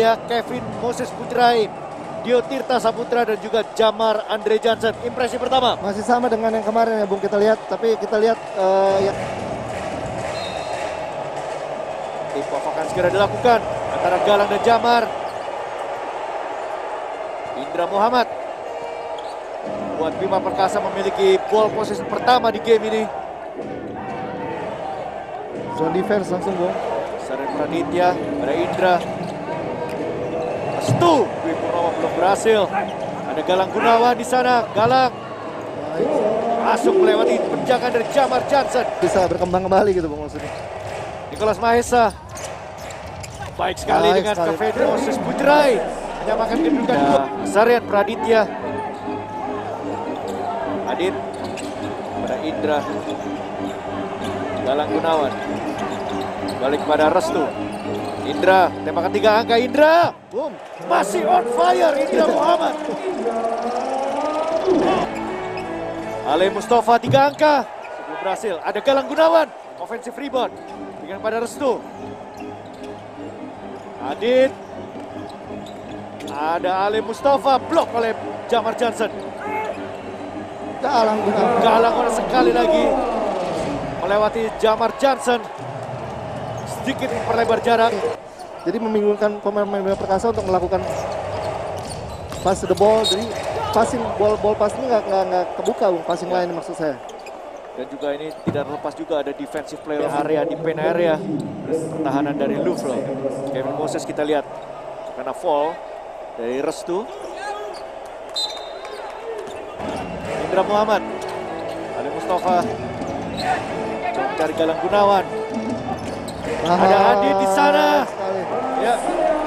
Wijaya, Kevin Moses Putrai, Dio Tirta Saputra, dan juga Jamar Andre Johnson. Impresi pertama? Masih sama dengan yang kemarin ya Bung, kita lihat. Tapi kita lihat yang tip off akan segera dilakukan antara Galang dan Jamar. Indra Muhammad buat Bima Perkasa memiliki ball possession pertama di game ini. zone defense langsung Bung. Saren Praditya pada Indra. Restu, Dwi Purnomo belum berhasil. Ada Galang Gunawan di sana. Galang masuk melewati penjagaan dari Jamar Johnson. Bisa berkembang kembali gitu Bung maksudnya. Nicholas Mahesa. Baik sekali dengan Kevin Moses Putrai. Menyamakan kedudukan dua. Saren Praditya. Adit pada Indra. Galang Gunawan. Balik pada Restu. Indra, tembakan 3 angka Indra. Boom. Masih on fire Indra Muhammad. Ale Mustafa 3 angka. Sebelum berhasil. Ada Galang Gunawan. Offensive rebound. Dengan pada Restu. Adit. Ada Ale Mustafa. Blok oleh Jamar Johnson. Galang Gunawan. Galang sekali lagi melewati Jamar Johnson. Sedikit memperlebar jarak. Jadi membingungkan pemain-pemain Bima Perkasa untuk melakukan pass the ball. Jadi passing ball pass ini nggak kebuka Bung, passing line maksud saya. Dan juga ini tidak terlepas juga ada defensive player area di pen area. Pertahanan dari Louvre. Kevin Moses kita lihat karena fall dari Restu. Indra Muhammad. Ali Mustafa. Coba mencari Galang Gunawan. Ada Adit di sana. Ya.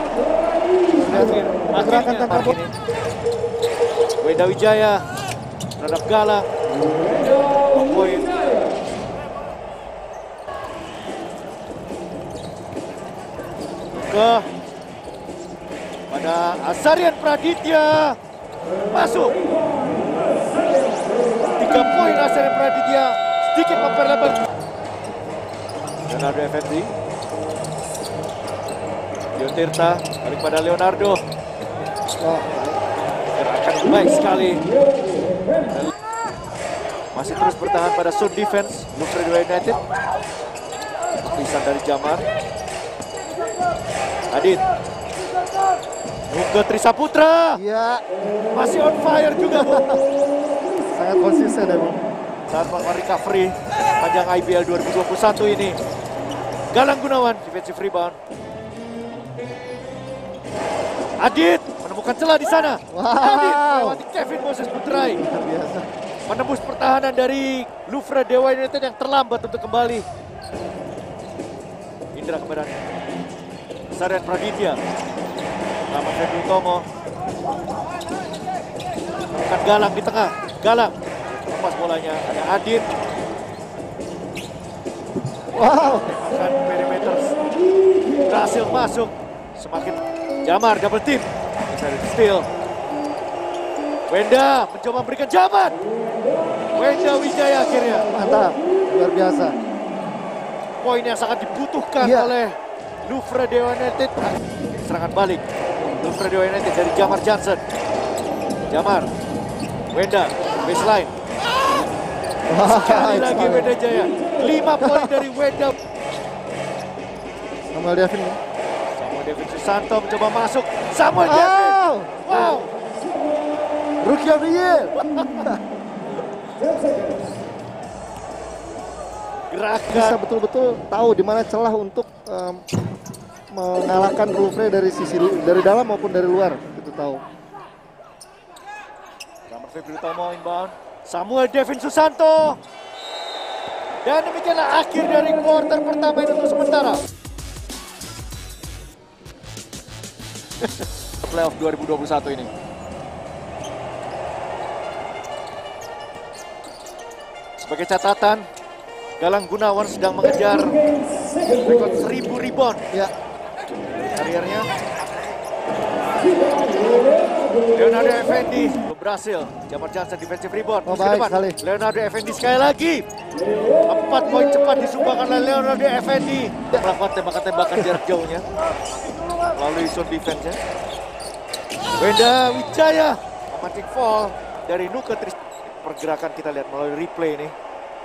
Akhirnya ini. Wenda Wijaya terhadap Galang. Poin. Ke pada Azarian Praditya. Masuk. 3 poin Azarian Praditya. Sedikit memperlebar. Leonardo Effendi. Dio Tirta balik pada Leonardo. Gerakan baik sekali. Masih terus bertahan pada zone defense Louvre United. Tulisan dari Jamar. Adit. Nuke Trisaputra. Iya. Masih on fire juga Bung. Sangat konsisten ya Bung. Saat melakukan recovery panjang IBL 2021 ini. Galang Gunawan defensive rebound. Adit menemukan celah di sana. Adit melewati Kevin Moses Putrai. Biasa. Menembus pertahanan dari Louvre Dewa United yang terlambat untuk kembali. Indra kepada Saren Praditya. Nama Febri Utomo. Menemukan Galang di tengah. Galang lepas bolanya. Ada Adit. Wow. Tembakan perimeter berhasil masuk. Semakin Jamar double team. Steal. Wenda mencoba memberikan jaman. Wenda Wijaya akhirnya. Mantap. Luar biasa. Poin yang sangat dibutuhkan oleh Louvre Dewa United. Serangan balik. Louvre Dewa United dari Jamar Johnson. Jamar. Wenda. Baseline. Sekali lagi Wenda Jaya. 5 poin dari Wenda. Samuel Devin. Samuel Devin Susanto mencoba masuk. Samuel Devin. Wow. Rookie of the Year. Gerakan. Bisa betul-betul tahu di mana celah untuk mengalahkan Louvre dari sisi dari dalam maupun dari luar. Itu tahu. Ramar Febri Utomo inbound. Samuel Devin Susanto. Dan demikianlah akhir dari quarter pertama ini untuk sementara. Playoff 2021 ini. Sebagai catatan, Galang Gunawan sedang mengejar rekor 1000 rebound Ya. kariernya. Leonardo Effendi berhasil. Jamar Johnson defensive rebound. Oh, Terus ke baik depan. sekali. Leonardo Effendi sekali lagi. 4 poin cepat disumbangkan oleh Leonardo Effendi. Melakukan tembakan-tembakan jarak jauhnya melalui zone defense-nya. Wenda Wijaya memancing foul dari Nuka Tris. Pergerakan kita lihat melalui replay ini.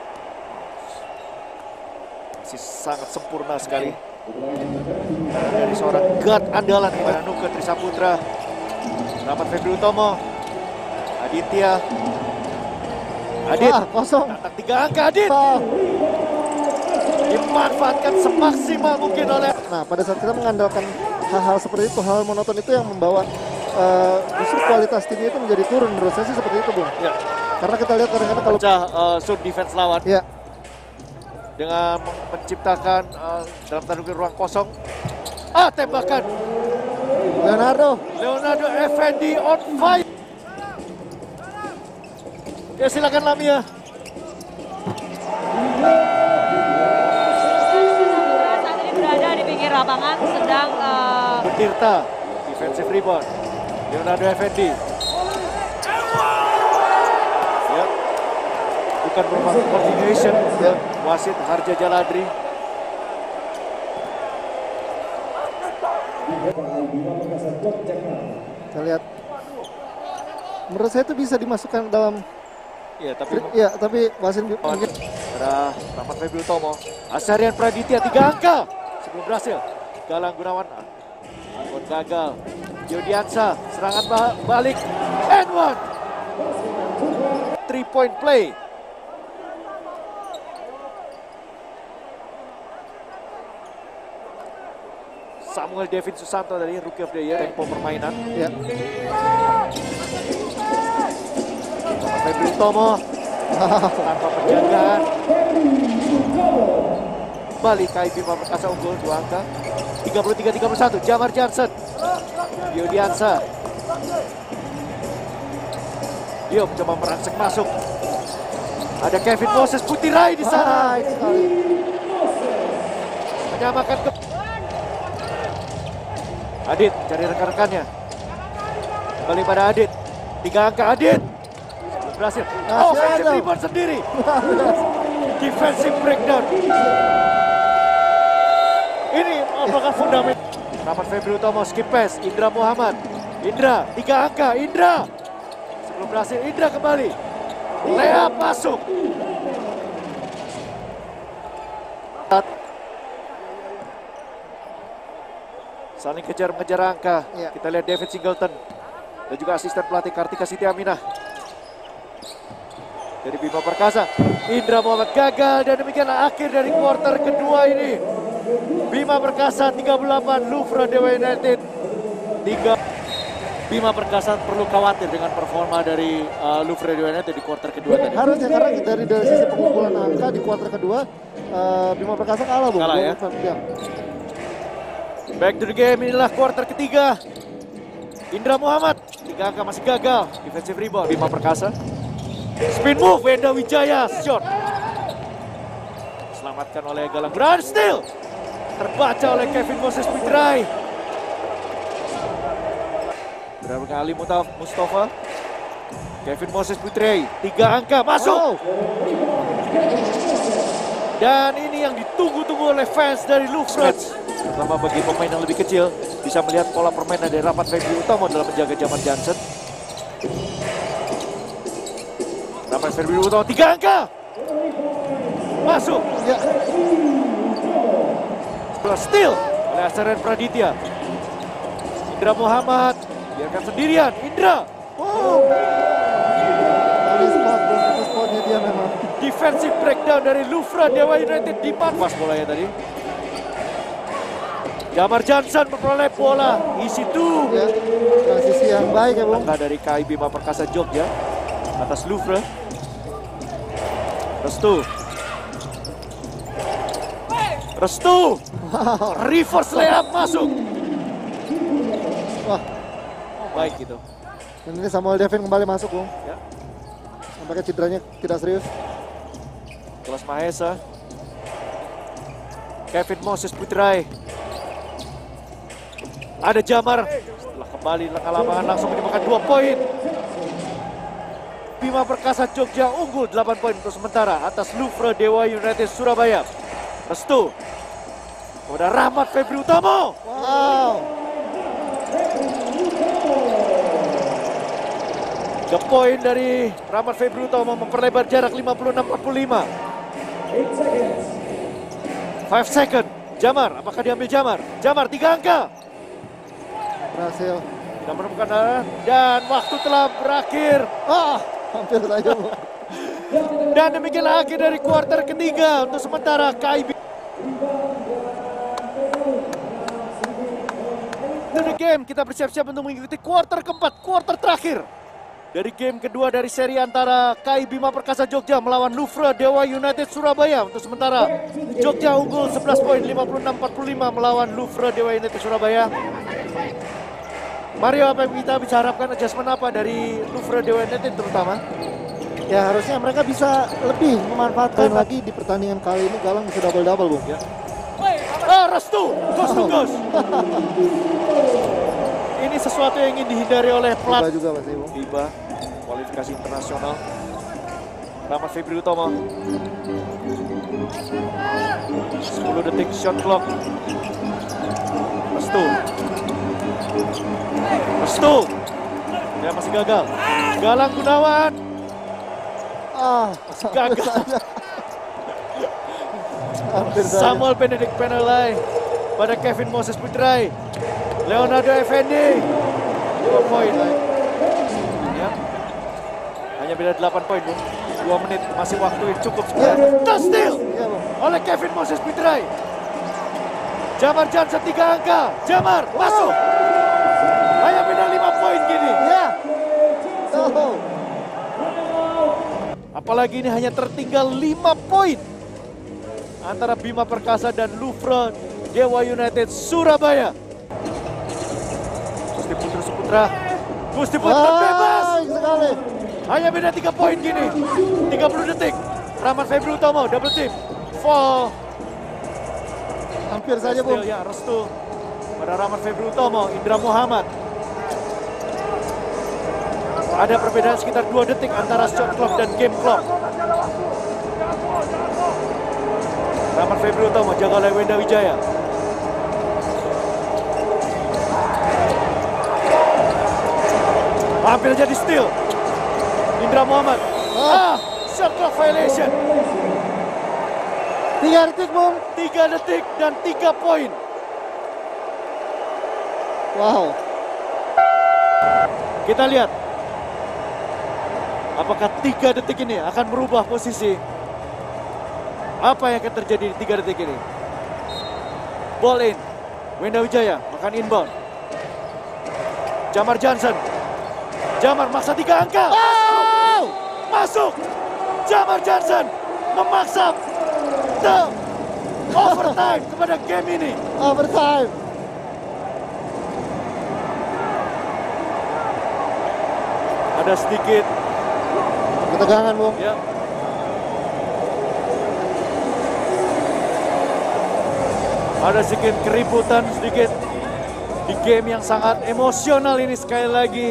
Masih sangat sempurna sekali. Dari seorang guard andalan kepada Nuka Trisaputra. Rahmat Febri Utomo. Aditya. Adit. Kosong. Datang 3 angka Adit. Dimanfaatkan semaksimal mungkin oleh. Nah, pada saat kita mengandalkan hal-hal seperti itu, hal monoton itu yang membawa justru kualitas timnya itu menjadi turun. Menurut saya sih seperti itu, Bung. Ya. Karena kita lihat kadang-kadang kalau pecah zone defense lawan. ya, Dengan menciptakan dalam tanda kutip ruang kosong. Tembakan. Leonardo Effendi on fire. Ya, silakan Lamia. Saat ini berada di pinggir lapangan sedang Tirta, defensive rebound. Leonardo Effendi. Ya. Bukan merupakan continuation. Ya. Wasit Harja Jaladri. kita lihat. Menurut saya itu bisa dimasukkan dalam. Ya, tapi wasit ada Rahmat Febri Utomo. Asyarian Praditya 3 angka sebelum berhasil. Galang Gunawan buat gagal. Yodiansa serangan balik and 1. 3-point play. Samuel Devin Susanto dari Rookie of the Year. Tempo permainan. Ya. Febri Utomo tanpa penjagaan. Balik KIB Perkasa unggul 2 angka. 33-31. Jamar Johnson. Yodiansa. Dia mencoba merangsek masuk. Ada Kevin Moses Putirai di sana. Menyamakan ke Adit cari rekan-rekannya. Kembali pada Adit. 3 angka Adit. Berhasil. Offensive rebound sendiri. Defensive breakdown. Ini merupakan fundament. Rahmat Febri Utomo skip pass. Indra Muhammad. Indra 3 angka. Indra. Sebelum berhasil Indra kembali. Layup masuk. Saling kejar-mengejar angka. Ya. Kita lihat David Singleton dan juga asisten pelatih Kartika Siti Aminah. Dari Bima Perkasa, Indra Muhammad gagal dan demikianlah akhir dari kuarter kedua ini. Bima Perkasa 38, Louvre Dewa United 3. Bima Perkasa perlu khawatir dengan performa dari Louvre Dewa United di kuarter kedua tadi. Harusnya, karena dari sisi pengumpulan angka di kuarter kedua, Bima Perkasa kalah, Bung. Kalah ya. Back to the game, inilah kuarter ketiga. Indra Muhammad, 3 angka masih gagal. Defensive rebound, Bima Perkasa. Spin move, Wenda Wijaya, shot. Selamatkan oleh Galang Gunawan, steal. Terbaca oleh Kevin Moses Putrai. Berapa kali Mustafa. Kevin Moses Putrai, 3 angka, masuk. Dan ini yang ditunggu-tunggu oleh fans dari Louvre. Terutama bagi pemain yang lebih kecil, bisa melihat pola permainan dari Rahmat Febri Utomo dalam menjaga Jamar Johnson. Rahmat Febri Utomo 3 angka. Masuk. Ya. Steal oleh Asyarian Praditya. Indra Muhammad biarkan sendirian. Indra. Wow. Dari spotnya dia memang. Defensive breakdown dari Louvre Dewa United di pas bolanya tadi. Jamar Johnson memperoleh bola, isi tuh. Ya, transisi yang baik ya, Bung. Langkah dari KI Bima Perkasa Jogja atas Louvre. Restu. Reverse layup masuk. Wah, baik gitu. dan ini Samuel Devin kembali masuk, Bung. Ya. Nampaknya cederanya tidak serius. Kelas Mahesa. Kevin Moses Putrai. Ada Jamar. Setelah kembali ke lapangan langsung menyumbangkan 2 poin. Bima Perkasa Jogja unggul 8 poin untuk sementara atas Louvre Dewa United Surabaya. Restu kepada Rahmat Febri Utomo. Wow. 3 poin dari Rahmat Febri Utomo memperlebar jarak 56-45. 5 second. Jamar, apakah diambil Jamar? Jamar 3 angka. Berhasil. Tidak menemukan arah dan waktu telah berakhir. Hampir saja, Bu. Dan demikianlah akhir dari kuarter ketiga untuk sementara KIB. The game, kita bersiap-siap untuk mengikuti kuarter keempat, kuarter terakhir. Dari game kedua dari seri antara KI Bima Perkasa Jogja melawan Louvre Dewa United Surabaya. Untuk sementara Jogja unggul 11 poin 56-45 melawan Louvre Dewa United Surabaya. Mario, apa yang kita bisa harapkan, adjustment apa dari Louvre Dewa United terutama? Ya harusnya mereka bisa lebih memanfaatkan lagi di pertandingan kali ini. Galang bisa double-double, Bung. Ya. Restu, ghost to ghost. Ini sesuatu yang ingin dihindari oleh pelatih juga pasti, Bung. FIBA, kualifikasi internasional. Rahmat Febri Utomo. 10 detik shot clock. Restu. Dia masih gagal. Galang Gunawan. Gagal. Samuel Benedict penalai pada Kevin Moses Putrai. Leonardo Effendi 2 poin. Ya. Hanya beda 8 poin, Bung. 2 menit masih waktu yang cukup sebenarnya. Steal oleh Kevin Moses Putrai. Jamar Johnson 3 angka. Jamar masuk. Hanya beda 5 poin gini. Ya. Apalagi ini hanya tertinggal 5 poin antara Bima Perkasa dan Louvre Dewa United Surabaya. Gusti Putra bebas. Sekali. Hanya beda 3 poin gini. 30 detik. Rahmat Febri Utomo double team. Fall. Hampir saja, Bung. Ya, restu pada Rahmat Febri Utomo, Indra Muhammad. Ada perbedaan sekitar 2 detik antara shot clock dan game clock. Rahmat Febri Utomo jaga oleh Wenda Wijaya. Hampir jadi steal. Indra Muhammad. Shot clock violation. 3 detik, Bung. 3 detik dan 3 poin. Wow. Kita lihat apakah 3 detik ini akan merubah posisi. Apa yang akan terjadi di 3 detik ini? Ball in. Wenda Wijaya makan inbound. Jamar Johnson. Jamar maksa 3 angka. Masuk. Jamar Johnson memaksa the overtime kepada game ini. Overtime. Ada sedikit ketegangan, Bung. ya. Ada sedikit keributan sedikit di game yang sangat emosional ini sekali lagi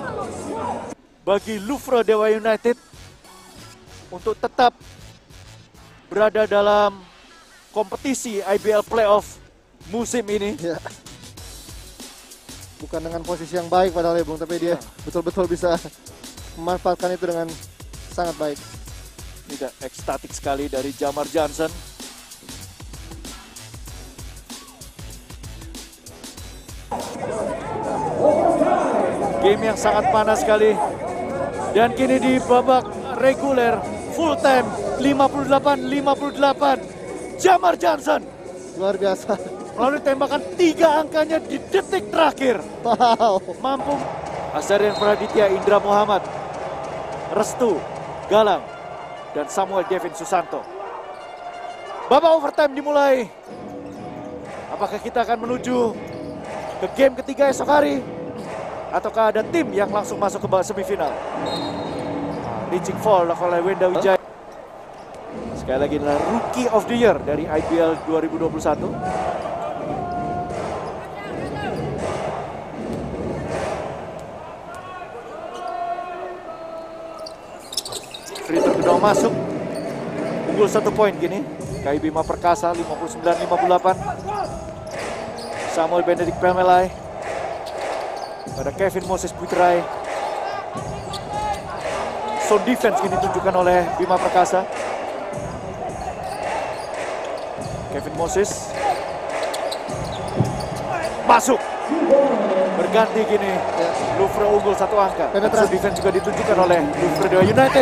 bagi Louvre Dewa United untuk tetap berada dalam kompetisi IBL Playoff musim ini. Ya. Bukan dengan posisi yang baik padahal ya, Bung, tapi dia betul-betul bisa memanfaatkan itu dengan sangat baik. Tidak ekstatik sekali dari Jamar Johnson. Game yang sangat panas sekali. Dan kini di babak reguler full time 58-58. Jamar Johnson Luar biasa. melalui tembakan 3 angkanya di detik terakhir. Wow. Mampu. Azarian Praditya, Indra Muhammad, Restu, Galang, dan Samuel Devin Susanto. Babak overtime dimulai. Apakah kita akan menuju ke game ketiga esok hari? Ataukah ada tim yang langsung masuk ke semifinal? Reaching fall oleh Wenda Wijaya. Sekali lagi adalah Rookie of the Year dari IBL 2021. kedua masuk. Unggul 1 poin gini. KI Bima Perkasa 59-58. Samuel Benedict Pelmelai pada Kevin Moses Putrai. Zone defense ini ditunjukkan oleh Bima Perkasa. Kevin Moses masuk, berganti gini. Louvre unggul 1 angka. Zone defense juga ditunjukkan oleh Louvre Dewa United.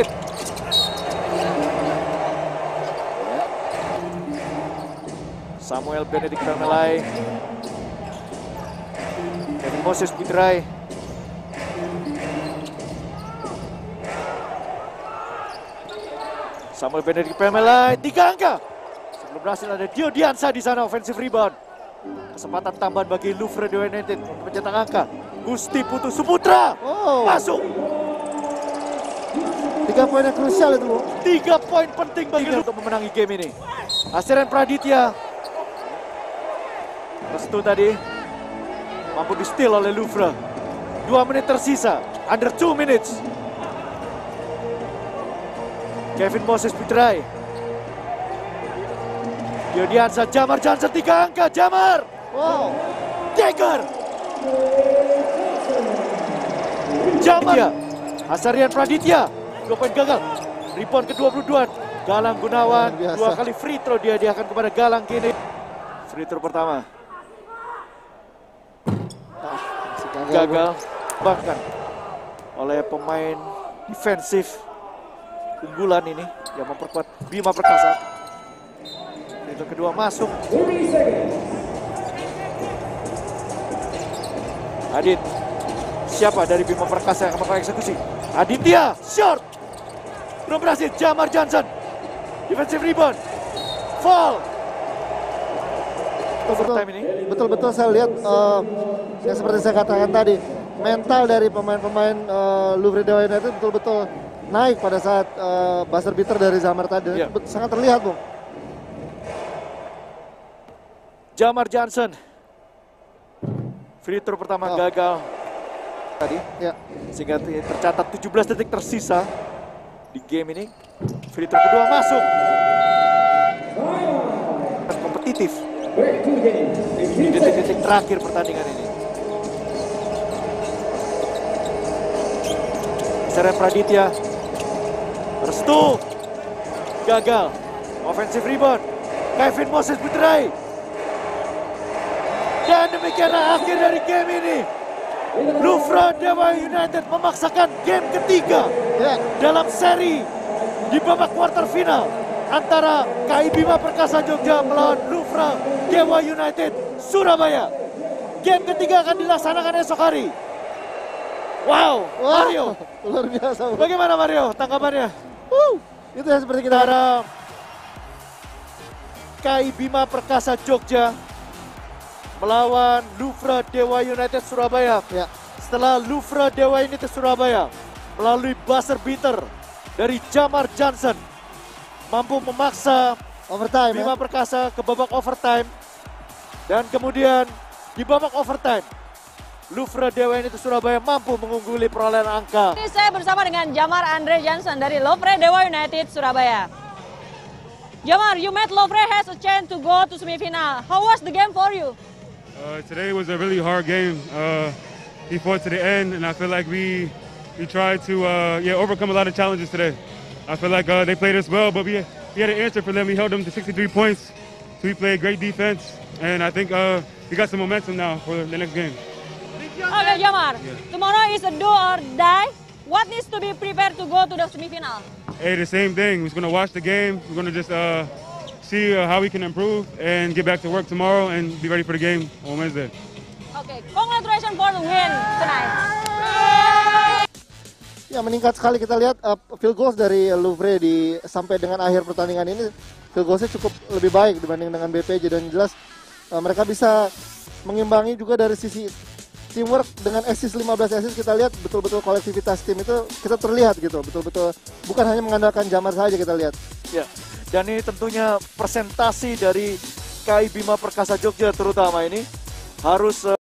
Samuel Benedict Pelmelai, Kevin Moses Putrai. Samuel Benedict Pelmelai 3 angka. Sebelum berhasil ada Dio Diansa di sana, offensive rebound. Kesempatan tambahan bagi Louvre Dewa United untuk mencetak angka. Gusti Putu Suputra masuk. 3 poin yang krusial itu, Bu. 3 poin penting bagi Louvre untuk memenangi game ini. Asiran Praditya. Restu tadi mampu di steal oleh Louvre. 2 menit tersisa, under 2 minutes. Kevin Moses Putrai. Diodiansa, Jamar Johnson 3 angka, Jamar. Wow. Dagger. Jamar. Asarian Praditya, 2 poin gagal. Rebound ke-22. Galang Gunawan, 2 kali free throw dia diakan kepada Galang kini. Free throw pertama. Gagal, bahkan oleh pemain defensif unggulan ini yang memperkuat Bima Perkasa. Itu kedua masuk. Adit, siapa dari Bima Perkasa yang akan melakukan eksekusi? Aditya, short, belum berhasil. Jamar Johnson, defensive rebound, fall. Overtime ini. Betul-betul saya lihat yang seperti saya katakan tadi, mental dari pemain-pemain Louvre Dewa United betul-betul naik pada saat buzzer beater dari Jamar tadi. Yeah. Sangat terlihat, Bung. Jamar Johnson, free throw pertama gagal tadi. Ya. Sehingga tercatat 17 detik tersisa di game ini. Free throw kedua masuk. Kompetitif di detik-detik terakhir pertandingan ini. Seren Praditya, Restu, gagal. Offensive rebound, Kevin Moses Putrai. Dan demikianlah akhir dari game ini. Louvre Dewa United memaksakan game ketiga dalam seri di babak quarter final antara KI Bima Perkasa Jogja melawan Louvre Dewa United Surabaya. Game ketiga akan dilaksanakan esok hari. Wow, Mario. Luar biasa. Bung. Bagaimana Mario tanggapannya? Itu yang seperti kita Antara KI Bima Perkasa Jogja melawan Louvre Dewa United Surabaya. Ya. Setelah Louvre Dewa United Surabaya melalui buzzer beater dari Jamar Johnson mampu memaksa overtime. Bima Perkasa ke babak overtime. Dan kemudian di babak overtime Louvre Dewa United Surabaya mampu mengungguli perolehan angka. Ini saya bersama dengan Jamar Andre Johnson dari Louvre Dewa United Surabaya. Jamar, you met Louvre has a chance to go to semifinal. How was the game for you? Today was a really hard game. He fought to the end, and I feel like we tried to overcome a lot of challenges today. I feel like they played us well, but we had an answer for them. We held them to 63 points, so we played great defense, and I think we got some momentum now for the next game. Okay, Jamar. Tomorrow is a do or die. What needs to be prepared to go to the semifinal? Hey, the same thing. We're going to watch the game. We're going to just see how we can improve and get back to work tomorrow and be ready for the game on Wednesday. Okay, congratulations for the win tonight. Ya, meningkat sekali kita lihat field goals dari Louvre sampai dengan akhir pertandingan ini. Field goalsnya cukup lebih baik dibanding dengan BPJ, dan jelas mereka bisa mengimbangi juga dari sisi teamwork. Dengan assist 15 assist kita lihat betul-betul kolektivitas tim itu kita terlihat gitu, betul-betul bukan hanya mengandalkan Jamar saja kita lihat. Ya, dan ini tentunya presentasi dari KI Bima Perkasa Jogja terutama ini harus